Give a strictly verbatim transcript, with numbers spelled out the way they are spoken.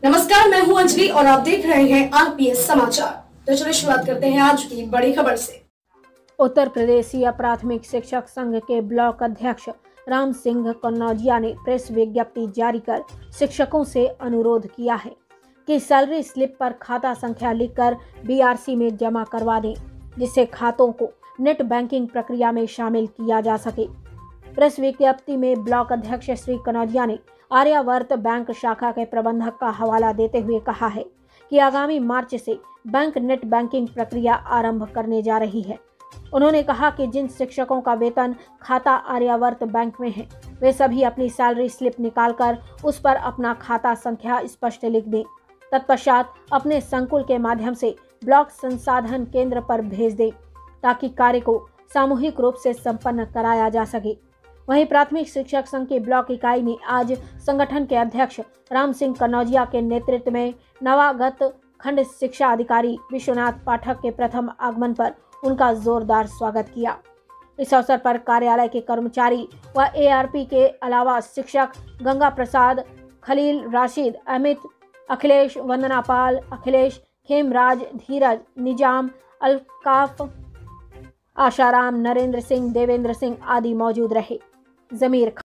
नमस्कार, मैं हूं अंजलि और आप देख रहे हैं आरपीएस समाचार। तो चलिए शुरुआत करते हैं आज की बड़ी खबर से। उत्तर प्रदेशीय प्राथमिक शिक्षक संघ के ब्लॉक अध्यक्ष राम सिंह कन्नौजिया ने प्रेस विज्ञप्ति जारी कर शिक्षकों से अनुरोध किया है कि सैलरी स्लिप पर खाता संख्या लिखकर बीआरसी में जमा करवा दें, जिससे खातों को नेट बैंकिंग प्रक्रिया में शामिल किया जा सके। प्रेस विज्ञप्ति में ब्लॉक अध्यक्ष श्री कन्नौजिया ने आर्यावर्त बैंक शाखा के प्रबंधक का हवाला देते हुए कहा है कि आगामी मार्च से बैंक नेट बैंकिंग प्रक्रिया आरंभ करने जा रही है। उन्होंने कहा कि जिन शिक्षकों का वेतन खाता आर्यावर्त बैंक में है, वे सभी अपनी सैलरी स्लिप निकालकर उस पर अपना खाता संख्या स्पष्ट लिख दें। तत्पश्चात अपने संकुल के माध्यम से ब्लॉक संसाधन केंद्र पर भेज दें, ताकि कार्य को सामूहिक रूप से संपन्न कराया जा सके। वहीं प्राथमिक शिक्षक संघ की ब्लॉक इकाई ने आज संगठन के अध्यक्ष राम सिंह कन्नौजिया के नेतृत्व में नवागत खंड शिक्षा अधिकारी विश्वनाथ पाठक के प्रथम आगमन पर उनका जोरदार स्वागत किया। इस अवसर पर कार्यालय के कर्मचारी व एआरपी के अलावा शिक्षक गंगा प्रसाद, खलील राशिद, अमित, अखिलेश, वंदना पाल, अखिलेश, खेमराज, धीरज, निजाम, अलकाफ, आशाराम, नरेंद्र सिंह, देवेंद्र सिंह आदि मौजूद रहे। जमीर